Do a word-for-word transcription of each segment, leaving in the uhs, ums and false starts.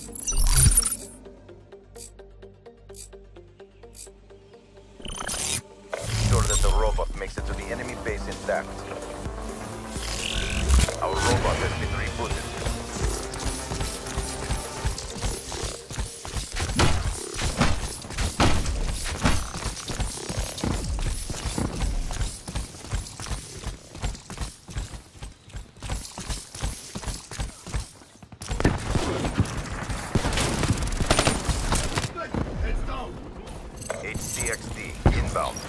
Ensure that the robot makes it to the enemy base intact. Our robot has been rebooted. H C X D inbound.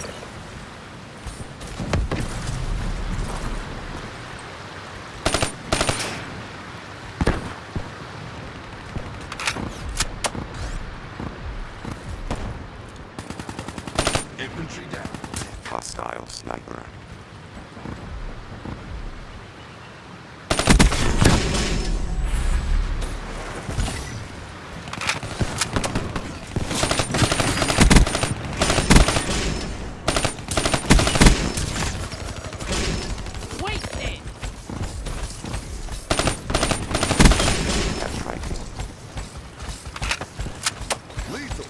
Infantry down. Hostile sniper. That's right. Lethal.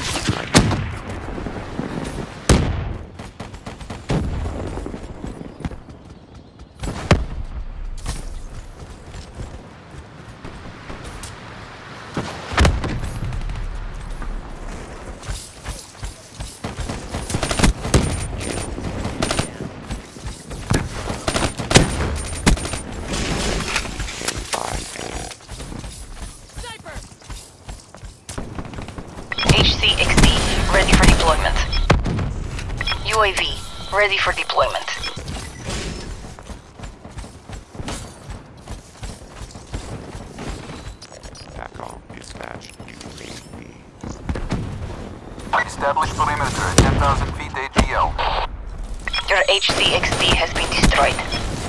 H C X D ready for deployment. U A V ready for deployment. TACOM dispatch U A V. Establish perimeter at ten thousand feet A G L. Your H C X D has been destroyed.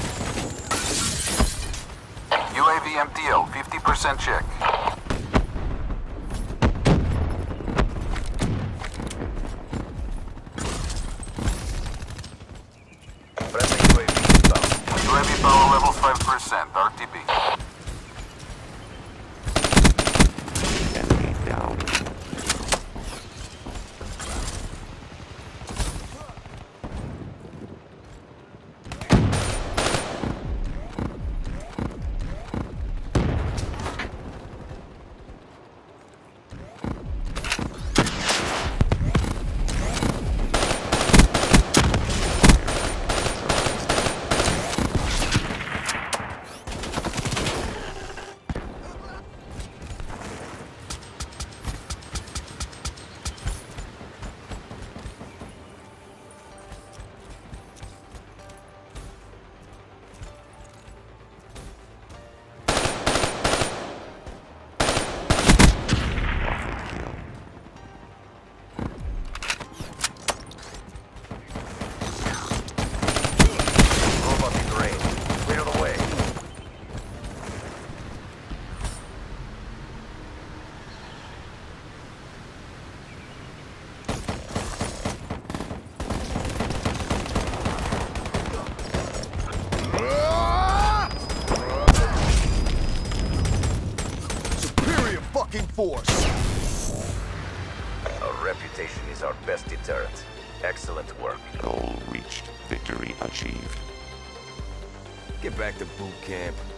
U A V M T L, fifty percent check. Friendly U A V inbound. U A V power level five percent, R T B. Enemy down. Robot in range. Clear the way. Superior fucking force. Our reputation is our best deterrent. Excellent work. Goal reached. Victory achieved. Get back to boot camp.